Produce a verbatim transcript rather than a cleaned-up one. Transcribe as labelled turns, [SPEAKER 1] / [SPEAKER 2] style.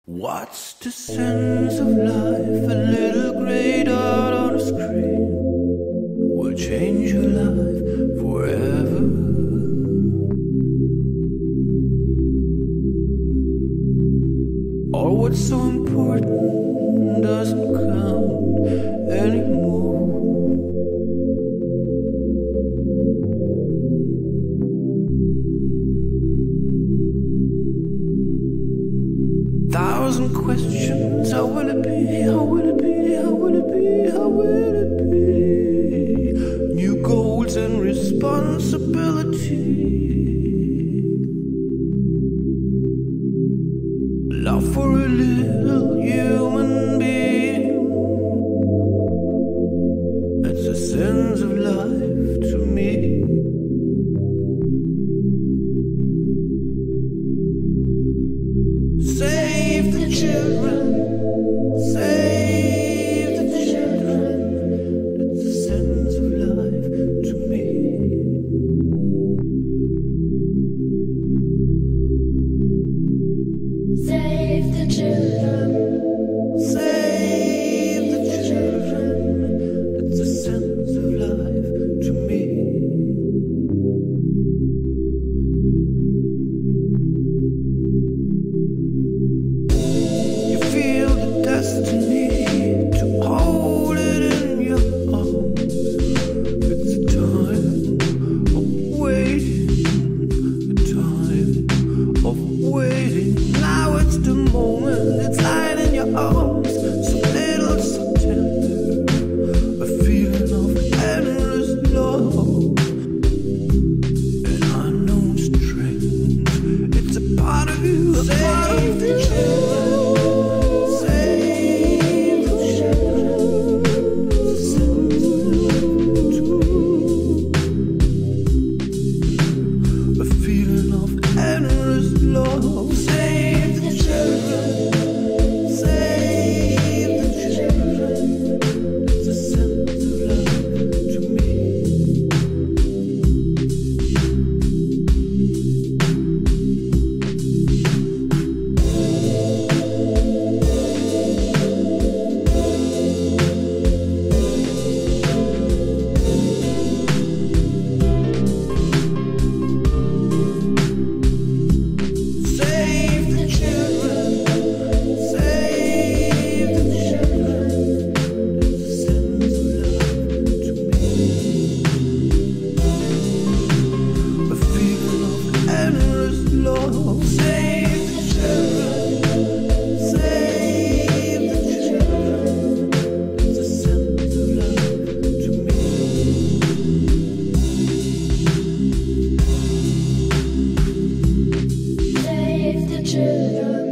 [SPEAKER 1] What's the sense of life? A little grey dot on a screen will change your life forever. Or what's so important doesn't count anymore. Thousand questions, how will it be, how will it be, how will it be, how will it be? New goals and responsibility. Love for a little human being. It's a sense of life to me. Save the children, save the children. It's a sense of life to me.
[SPEAKER 2] Save the children,
[SPEAKER 1] save the children. It's a sense of life to me. Destiny to hold it in your arms. It's a time of waiting, a time of waiting. Now it's the moment, it's lying in your arms. So little, so tender, a feeling of endless love, and unknown strength. It's a part of you, a part of the children.
[SPEAKER 2] children.